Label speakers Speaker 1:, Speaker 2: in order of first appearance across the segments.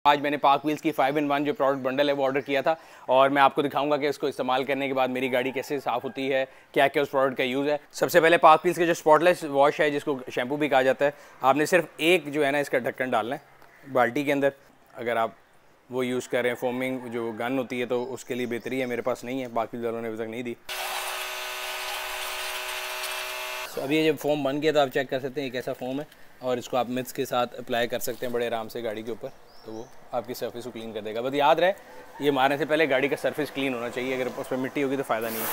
Speaker 1: आज मैंने park wheels की 5-in-1 जो प्रोडक्ट बंडल है वो ऑर्डर किया था और मैं आपको दिखाऊंगा कि इसको इस्तेमाल करने के बाद मेरी गाड़ी कैसे साफ़ होती है, क्या क्या उस प्रोडक्ट का यूज़ है। सबसे पहले पार्क व्हील्स के जो स्पॉटलेस वॉश है जिसको शैम्पू भी कहा जाता है, आपने सिर्फ एक जो है ना इसका ढक्कन डालना है बाल्टी के अंदर। अगर आप वो यूज़ कर रहे हैं फोमिंग जो गन होती है तो उसके लिए बेहतरी है, मेरे पास नहीं है, बाकी वालों ने अभी तक नहीं दी। तो अभी ये जब फोम बन गया तो आप चेक कर सकते हैं एक ऐसा फोम है और इसको आप मिक्स के साथ अप्लाई कर सकते हैं बड़े आराम से गाड़ी के ऊपर, तो वो आपकी सरफेस को क्लीन कर देगा। बस याद रहे ये मारने से पहले गाड़ी का सरफेस क्लीन होना चाहिए, अगर उस पर मिट्टी होगी तो फ़ायदा नहीं है।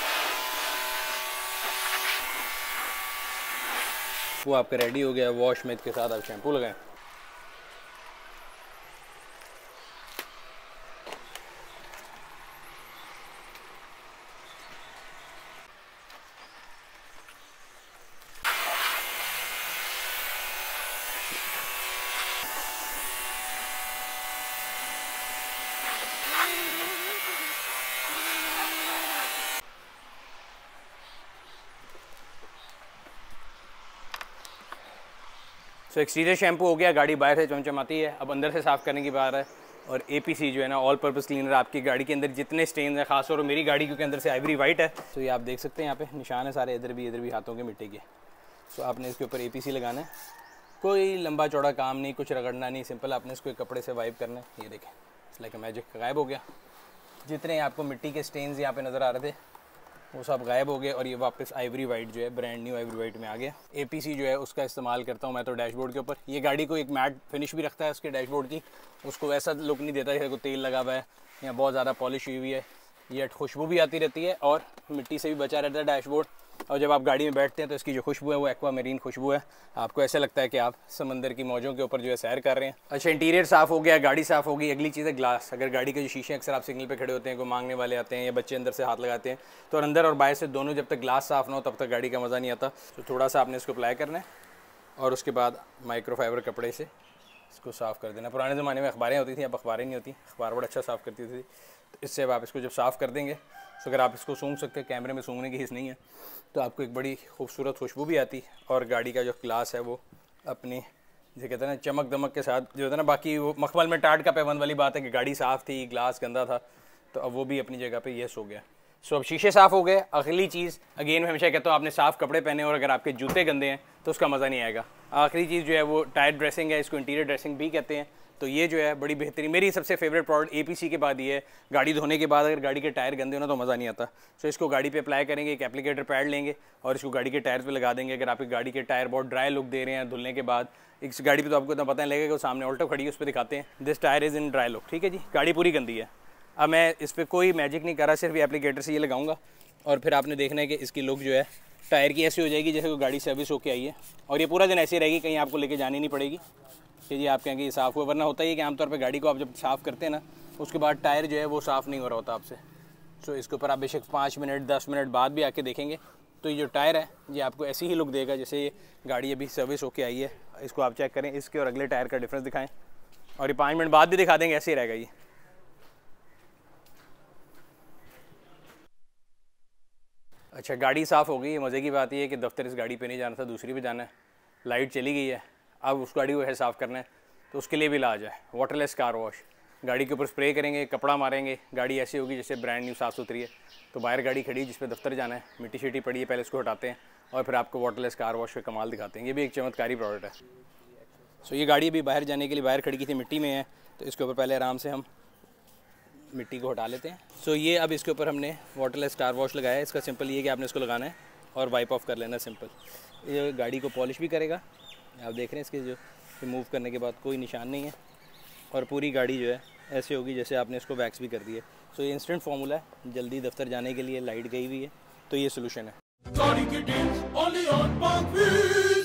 Speaker 1: वो आपका रेडी हो गया, वॉश मिथ के साथ आप शैम्पू लगाएं। तो एक्सटीरियर शैम्पू हो गया, गाड़ी बाहर से चमचमाती है। अब अंदर से साफ़ करने की बात है और APC जो है ना ऑल पर्पस क्लीनर आपकी गाड़ी के अंदर जितने स्टेन हैं, खासतौर मेरी गाड़ी क्योंकि अंदर से आइवरी वाइट है तो ये आप देख सकते हैं यहाँ पे निशान है सारे, इधर भी हाथों के मिट्टी के। तो आपने इसके ऊपर APC लगाना है, कोई लंबा चौड़ा काम नहीं, कुछ रगड़ना नहीं, सिंपल आपने इसको एक कपड़े से वाइप करना है। ये देखें इट्स लाइक अ मैजिक, गायब हो गया। जितने आपको मिट्टी के स्टेन्स यहाँ पे नज़र आ रहे थे वो सब गायब हो गए और ये वापस आइवरी वाइट जो है ब्रांड न्यू आइवरी वाइट में आ गया। APC जो है उसका इस्तेमाल करता हूँ मैं तो डैशबोर्ड के ऊपर। ये गाड़ी को एक मैट फिनिश भी रखता है उसके डैशबोर्ड की, उसको ऐसा लुक नहीं देता जैसे कोई तेल लगा हुआ है या बहुत ज़्यादा पॉलिश हुई है। ये खुशबू भी आती रहती है और मिट्टी से भी बचा रहता है डैशबोर्ड। और जब आप गाड़ी में बैठते हैं तो इसकी जो खुशबू है वो एक्वा मेरीन खुशबू है, आपको ऐसा लगता है कि आप समंदर की मौजों के ऊपर जो है सैर कर रहे हैं। अच्छा, इंटीरियर साफ़ हो गया, गाड़ी साफ़ हो गई। अगली चीज़ है ग्लास। अगर गाड़ी के जो शीशे अक्सर आप सिग्नल पे खड़े होते हैं, कोई मांगने वाले आते हैं या बच्चे अंदर से हाथ लगाते हैं तो अंदर और बाहर से दोनों जब तक ग्लास साफ़ ना हो तब तक गाड़ी का मज़ा नहीं आता। तो थोड़ा सा आपने इसको अप्लाई करना है और उसके बाद माइक्रोफाइबर कपड़े से इसको साफ़ कर देना। पुराने ज़माने में अखबारें होती थी, अब अखबारें नहीं होती, अखबार बड़ा अच्छा साफ़ करती थी। तो इससे अब आप इसको जब साफ़ कर देंगे तो अगर आप इसको सूंघ सकते हैं, कैमरे में सूंघने की हिस्स नहीं है, तो आपको एक बड़ी खूबसूरत खुशबू भी आती और गाड़ी का जो ग्लास है वो अपनी जो कहते हैं ना चमक दमक के साथ जो होता है ना, बाकी वो मखमल में टाट का पैबंद वाली बात है कि गाड़ी साफ़ थी, ग्लास गंदा था, तो अब वो भी अपनी जगह पे येस हो गया। सो अब शीशे साफ़ हो गए। अगली चीज़ अगेन मैं हमेशा कहता हूँ आपने साफ़ कपड़े पहने और अगर आपके जूते गंदे हैं तो उसका मज़ा नहीं आएगा। आखिरी चीज़ जो है वो टायर ड्रेसिंग है, इसको इंटीरियर ड्रेसिंग भी कहते हैं। तो ये जो है बड़ी बेहतरीन, मेरी सबसे फेवरेट प्रोडक्ट APC के बाद ये है। गाड़ी धोने के बाद अगर गाड़ी के टायर गंदे हो ना तो मज़ा नहीं आता। सो इसको गाड़ी पे अप्लाई करेंगे, एक एप्लीकेटर पैड लेंगे और इसको गाड़ी के टायर पे लगा देंगे। अगर आपकी गाड़ी के टायर बहुत ड्राई लुक दे रहे हैं धुलने के बाद, इस गाड़ी पे तो आपको इतना पता नहीं लगेगा, सामने ऑल्टो खड़ी है उस पर दिखाते हैं this tyre is in dry look, ठीक है जी, गाड़ी पूरी गंदी है। अब मैं इस पर कोई मैजिक नहीं कर रहा, सिर्फ एप्लीकेटर से ये लगाऊंगा और फिर आपने देखना है कि इसकी लुक जो है टायर की ऐसी हो जाएगी जैसे कोई गाड़ी सर्विस होके आई है और ये पूरा दिन ऐसी रहेगी, कहीं आपको लेके जानी नहीं पड़ेगी कि जी आप कहेंगे ये साफ़ हुआ। वरना होता ही है कि आमतौर पे गाड़ी को आप जब साफ़ करते हैं ना उसके बाद टायर जो है वो साफ़ नहीं हो रहा होता आपसे। सो इसके ऊपर आप बेशक 5 मिनट 10 मिनट बाद भी आके देखेंगे तो ये जो टायर है ये आपको ऐसी ही लुक देगा जैसे ये गाड़ी अभी सर्विस होके आई है। इसको आप चेक करें, इसके और अगले टायर का डिफरेंस दिखाएँ और ये 5 मिनट बाद भी दिखा देंगे, ऐसे ही रहेगा ये। अच्छा, गाड़ी साफ़ हो गई। मज़े की बात यह है कि दफ्तर इस गाड़ी पे नहीं जाना था, दूसरी पे जाना है। लाइट चली गई है, अब उस गाड़ी को है साफ़ करना है तो उसके लिए भी इलाज है वाटरलेस कार वॉश। गाड़ी के ऊपर स्प्रे करेंगे, कपड़ा मारेंगे, गाड़ी ऐसी होगी जैसे ब्रांड न्यू साफ़ सुथरी है। तो बाहर गाड़ी खड़ी है जिस पे दफ्तर जाना है, मिट्टी शिट्टी पड़ी है, पहले इसको हटाते हैं और फिर आपको वाटरलेस कार वॉश का कमाल दिखाते हैं। ये भी एक चमत्कारी प्रोडक्ट है। सो ये गाड़ी अभी बाहर जाने के लिए बाहर खड़ी की थी, मिट्टी में है, तो इसके ऊपर पहले आराम से हम मिट्टी को हटा लेते हैं। सो ये अब इसके ऊपर हमने वाटरलेस कार वॉश लगाया है। इसका सिंपल ये कि आपने इसको लगाना है और वाइप ऑफ कर लेना सिंपल। ये गाड़ी को पॉलिश भी करेगा, आप देख रहे हैं इसके जो रिमूव करने के बाद कोई निशान नहीं है और पूरी गाड़ी जो है ऐसे होगी जैसे आपने इसको वैक्स भी कर दी है। सो ये इंस्टेंट फार्मूला है जल्दी दफ्तर जाने के लिए। लाइट गई हुई है तो ये सोल्यूशन है।